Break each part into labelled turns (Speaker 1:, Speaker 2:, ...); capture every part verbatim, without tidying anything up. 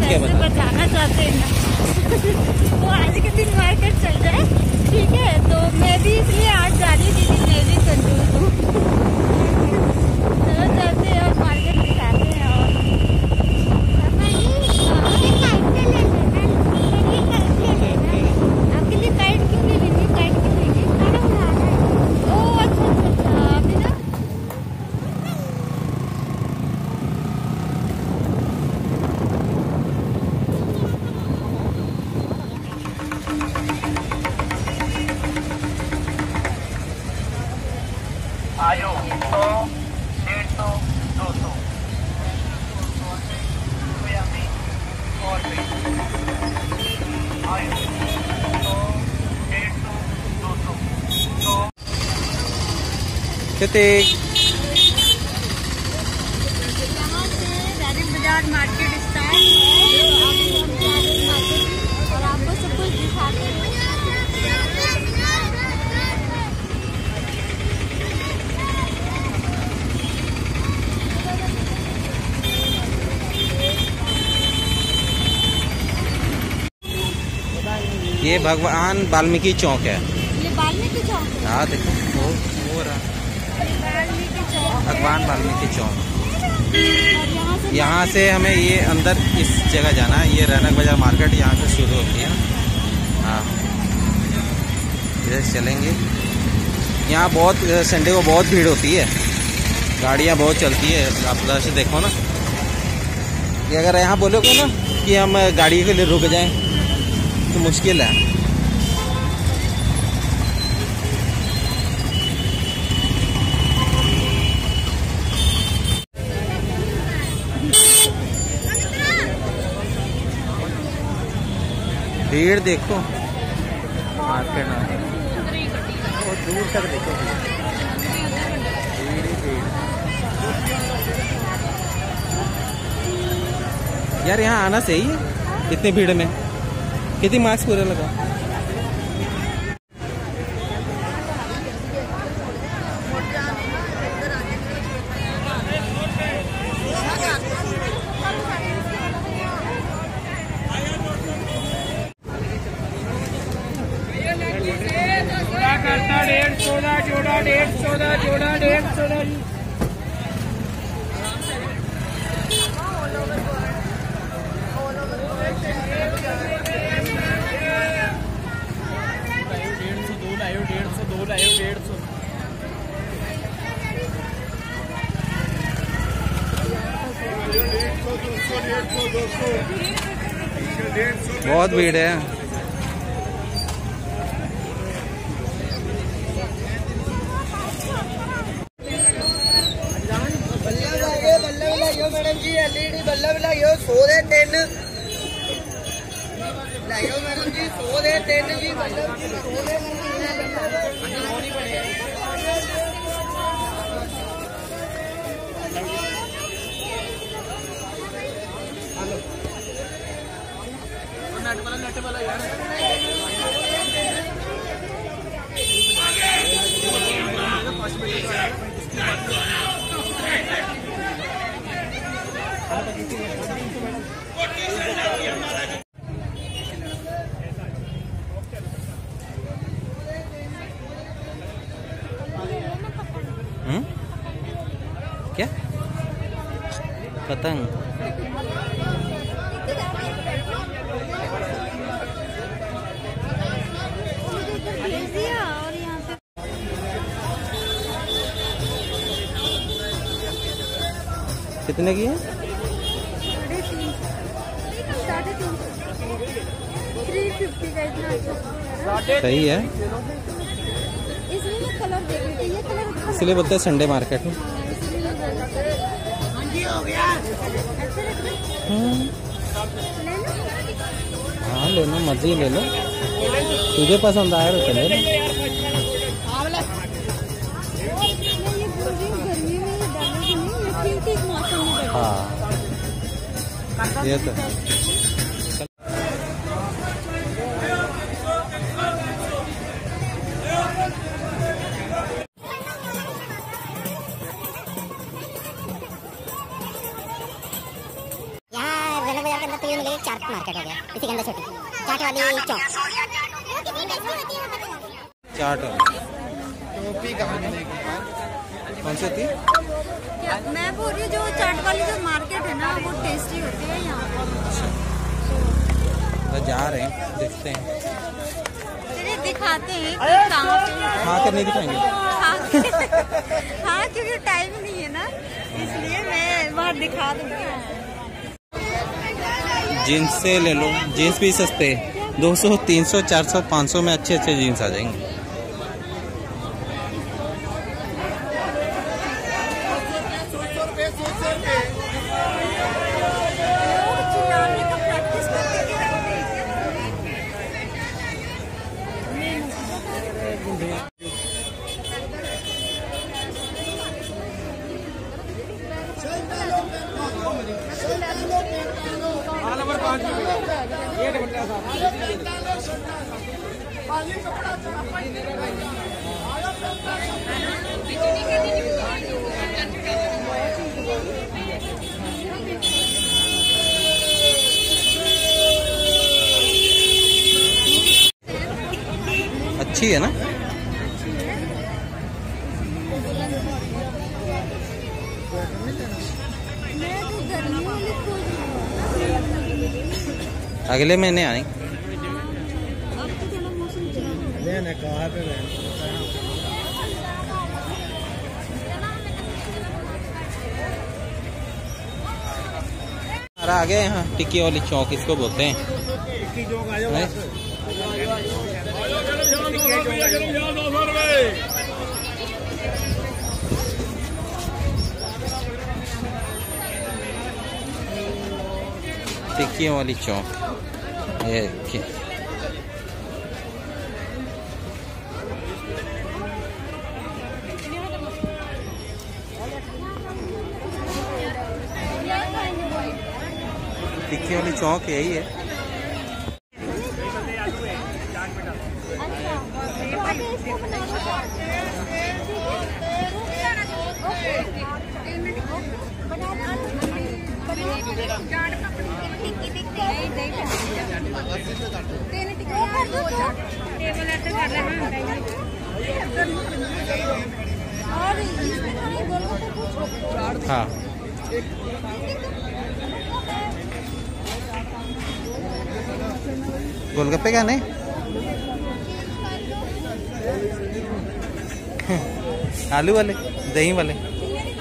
Speaker 1: ठीक है, बता
Speaker 2: बचाना चाहते हैं ना। तो आज के दिन मार्केट चल जाए, ठीक है। तो मैं भी इसलिए आज जा रही थी, मैं भी कंजूस हूँ। चलो चलते हैं और मार्केट दिखाते हैं। और आपके लिए काइट क्यों नहीं लेनी? काइट क्यों लेंगे? ओह अच्छा अच्छा अच्छा, अभी ना
Speaker 3: आयो सौ डेढ़ सौ दो सौ और आयो सौ डेढ़ सौ दो सौ तो
Speaker 1: कितने
Speaker 2: यहाँ से रानी बाजार मार्केट स्टार्ट है। तो आप लोग जा रहे हैं मार्केट और आपको सब कुछ दिखाते हैं।
Speaker 1: ये भगवान वाल्मीकि चौक है।
Speaker 2: ये वाल्मीकि चौक है।
Speaker 1: हाँ देखो वो वो रहा
Speaker 2: वाल्मीकि चौक है।
Speaker 1: भगवान वाल्मीकि चौक।
Speaker 2: और यहाँ से
Speaker 1: यहाँ से हमें ये अंदर इस जगह जाना है। ये रौनक बाजार मार्केट यहाँ से शुरू होती है। हाँ इधर चलेंगे। यहाँ बहुत संडे को बहुत भीड़ होती है, गाड़ियाँ बहुत चलती है। आप उधर से देखो ना, कि अगर यहाँ बोलोगे ना कि हम गाड़ी के लिए रुक जाएं तो मुश्किल है। भीड़ देखो मार्केट में, और दूर तक देखो भीड़ ही भीड़। यार यहाँ आना सही है इतनी भीड़ में। कितनी मास्क पूरा लगा?
Speaker 3: करता डेढ़ चौदह जोड़ा डेढ़ चौदह जोड़ा डेढ़ चौदह डेढ़ सौ दो लायो डेढ़ सौ दो लायो डेढ़ सौ
Speaker 1: बहुत भीड़ है।
Speaker 4: मैडम जी एलईडी बल्ब लाइयो सौ दे तीन लाइयो मैडम जी सौ दे तीन जी बल्ब जी सौ दे नेट वाला नेट वाला यार
Speaker 1: हम्म क्या पतंग?
Speaker 2: और यहाँ पे
Speaker 1: कितने की है?
Speaker 2: साढ़े तीन सौ थ्री फिफ्टी का इतना अच्छा
Speaker 1: सही है,
Speaker 2: इसमें ना कलर देखिए, ये कलर
Speaker 1: इसलिए बोलते हैं संडे मार्केट में। हाँ ले लो, मर्जी ले लो, तुझे पसंद आया तो चले लो। हाँ ये तो
Speaker 5: यहाँ रौनक बाजार के अंदर ये मिलेगी चाट मार्केट हो गया, इसी के अंदर छोटी चाट वाली चौक।
Speaker 1: चाट
Speaker 4: टोपी कहाँ मिलेगी?
Speaker 1: कौन सी थी?
Speaker 2: मैं बोल रही हूँ जो चाट वाली जो मार्केट है ना वो टेस्टी होती है यहाँ पर।
Speaker 1: तो जा रहे हैं, देखते हैं,
Speaker 2: चलिए दिखाते हैं कि कहाँ पे।
Speaker 1: हाँ कर नहीं दिखाएंगे।
Speaker 2: हाँ हाँ क्योंकि टाइम नहीं है ना, इसलिए मैं वहाँ दिखा दूँगी।
Speaker 1: जीन्स से ले लो, जीन्स भी सस्ते, दो सौ तीन सौ चार सौ पाँच सौ में अच्छे अच्छे जीन्स आ जाएंगे। अच्छी है ना? अगले महीने आए। कहाँ पे आ गए यहाँ टिक्की वाली चौक इसको बोलते हैं। टिक्की चौक आ जाओ। टिक्की वाली चौक ये देखिए। टिक्की वाली चौक यही है। हाँ गोलगप्पे क्या नहीं? आलू वाले, दही वाले।
Speaker 2: तो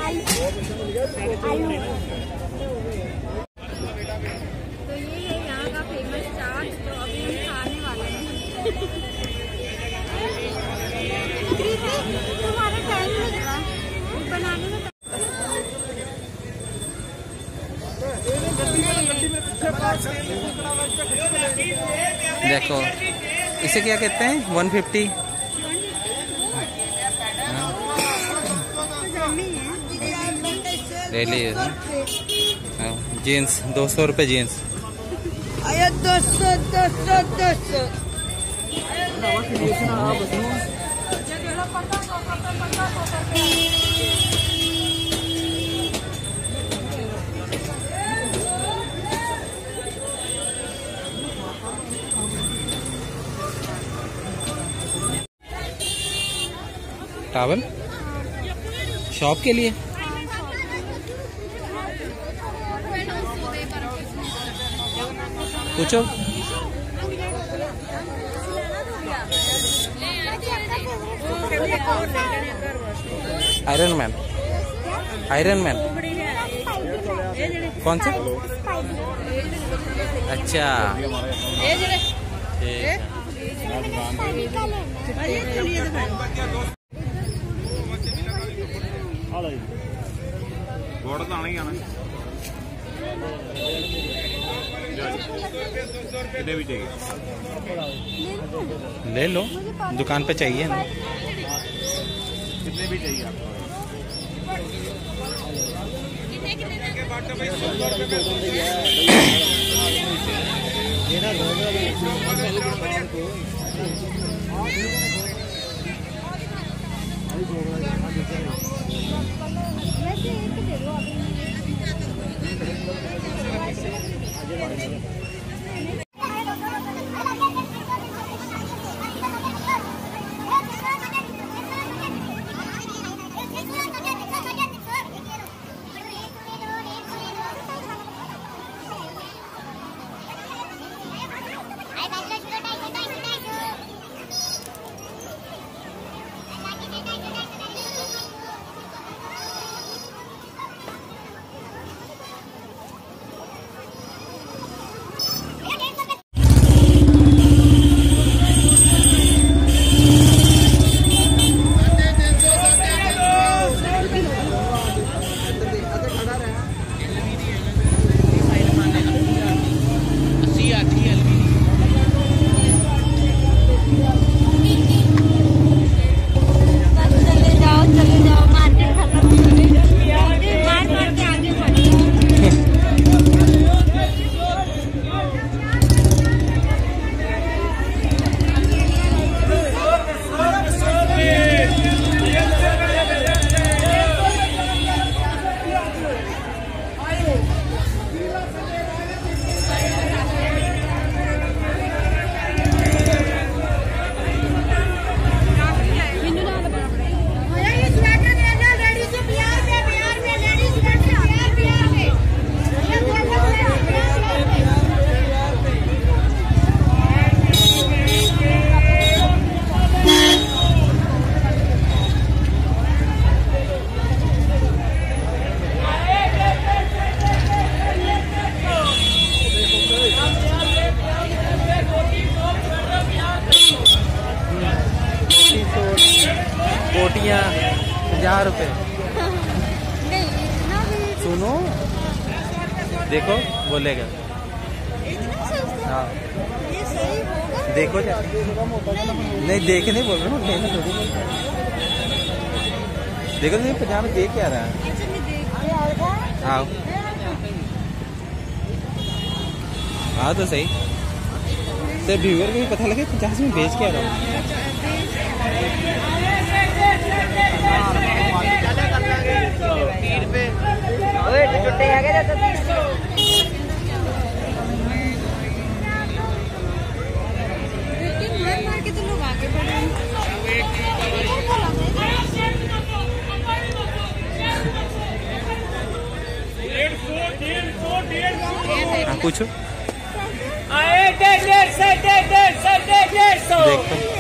Speaker 2: ये है यहाँ का फेमस चाट जो अभी हम खाने वाले हैं। तुम्हारा टाइम लगेगा बनाने में।
Speaker 1: देखो इसे क्या कहते हैं? वन फिफ्टी ले लीजिए। जीन्स दो सौ रुपये जीन्स।
Speaker 4: दो सौ दो सौ दो सौ
Speaker 1: टावल शॉप के लिए। पूछो। आयरन मैन, आयरन मैन कौन सा? अच्छा
Speaker 6: कितने भी चाहिए?
Speaker 1: ले लो, दुकान पे चाहिए ना।
Speaker 6: कितने भी चाहिए आपको?
Speaker 2: वैसे एक दे दो अभी।
Speaker 1: देखो बोलेगा।
Speaker 2: इतना सस्ता?
Speaker 1: हाँ
Speaker 2: ये सही होगा?
Speaker 1: देखो जा। नहीं देख नहीं बोल रहा हूँ, लेना थोड़ी बोल रहा हूँ। देखो नहीं पजामा देख क्या रहा है।
Speaker 2: अच्छा मैं देख
Speaker 1: हाँ हाँ तो सही तो व्यूअर को भी पता लगे पचास में बेच क्या रहा हूँ।
Speaker 2: मार मार के तो लोग आगे बढ़ रहे हैं।
Speaker 1: हाँ पूछो
Speaker 4: आए डेढ़ डेढ़ सौ डेढ़ डेढ़ सौ डेढ़ डेढ़ सौ
Speaker 1: देखो